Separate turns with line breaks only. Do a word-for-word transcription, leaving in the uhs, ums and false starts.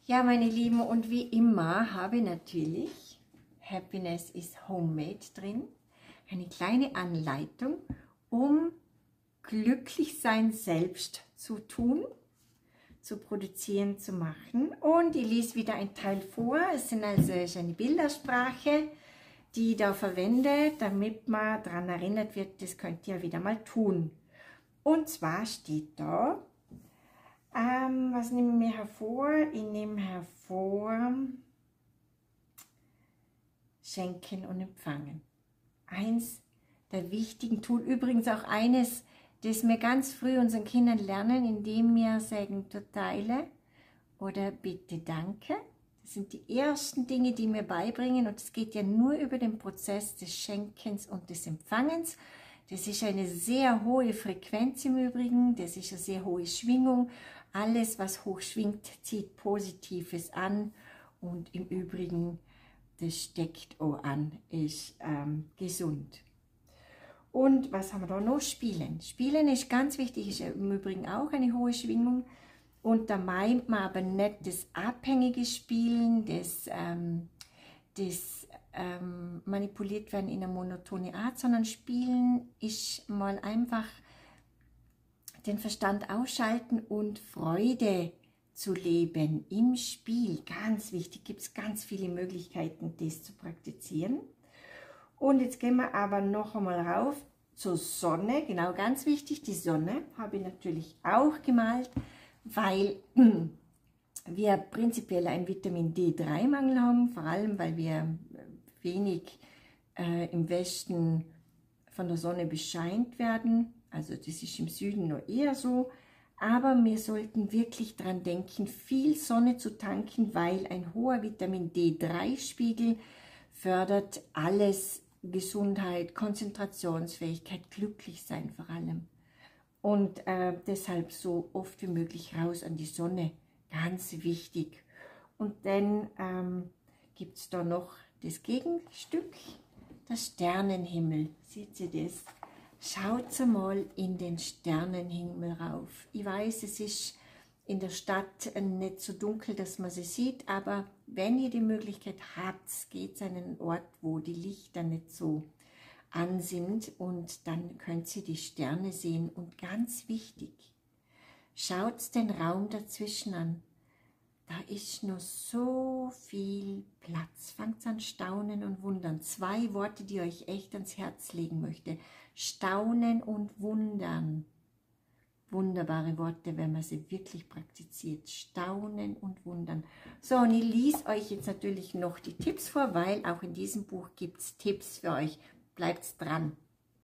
Ja, meine Lieben, und wie immer habe ich natürlich Happiness is Homemade drin. Eine kleine Anleitung, um Glücklichsein selbst zu tun, zu produzieren, zu machen. Und ich lese wieder ein Teil vor. Es sind also eine Bildersprache, die ich da verwende, damit man daran erinnert wird, das könnt ihr wieder mal tun. Und zwar steht da, ähm, was nehme ich mir hervor? Ich nehme hervor Schenken und Empfangen. Eins der wichtigen Tools, übrigens auch eines, das wir ganz früh unseren Kindern lernen, indem wir sagen, teile oder bitte danke. Das sind die ersten Dinge, die wir beibringen, und es geht ja nur über den Prozess des Schenkens und des Empfangens. Das ist eine sehr hohe Frequenz im Übrigen, das ist eine sehr hohe Schwingung. Alles, was hoch schwingt, zieht Positives an, und im Übrigen, das steckt auch an, ist ähm, gesund. Und was haben wir da noch? Spielen. Spielen ist ganz wichtig, ist im Übrigen auch eine hohe Schwingung. Und da meint man aber nicht das abhängige Spielen, das, ähm, das ähm, manipuliert werden in einer monotonen Art, sondern Spielen ist mal einfach den Verstand ausschalten und Freude zu leben im Spiel. Ganz wichtig, gibt es ganz viele Möglichkeiten, das zu praktizieren. Und jetzt gehen wir aber noch einmal rauf zur Sonne. Genau, ganz wichtig, die Sonne habe ich natürlich auch gemalt, weil wir prinzipiell einen Vitamin D drei Mangel haben, vor allem weil wir wenig äh, im Westen von der Sonne bescheint werden. Also das ist im Süden noch eher so. Aber wir sollten wirklich daran denken, viel Sonne zu tanken, weil ein hoher Vitamin D drei Spiegel fördert alles, Gesundheit, Konzentrationsfähigkeit, Glücklichsein vor allem. Und äh, deshalb so oft wie möglich raus an die Sonne, ganz wichtig. Und dann ähm, gibt es da noch das Gegenstück, der Sternenhimmel. Seht ihr das? Schaut mal in den Sternenhimmel rauf. Ich weiß, es ist in der Stadt nicht so dunkel, dass man sie sieht, aber wenn ihr die Möglichkeit habt, geht an einen Ort, wo die Lichter nicht so an sind, und dann könnt ihr die Sterne sehen. Und ganz wichtig, schaut den Raum dazwischen an. Da ist noch so viel Platz. Fangt an staunen und wundern. Zwei Worte, die ich euch echt ans Herz legen möchte. Staunen und wundern. Wunderbare Worte, wenn man sie wirklich praktiziert. Staunen und wundern. So, und ich lese euch jetzt natürlich noch die Tipps vor, weil auch in diesem Buch gibt es Tipps für euch. Bleibt dran.